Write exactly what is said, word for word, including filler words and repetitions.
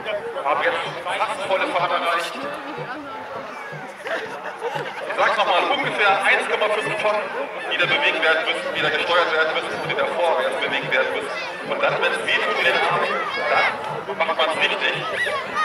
haben jetzt fast volle Fahrt erreicht. Ich sage nochmal, ungefähr eins Komma fünf Tonnen, die da bewegt werden müssen, die da gesteuert werden müssen und die da vorwärts bewegt werden müssen. Und dann, wenn es wehtut in den Armen, dann macht man es richtig.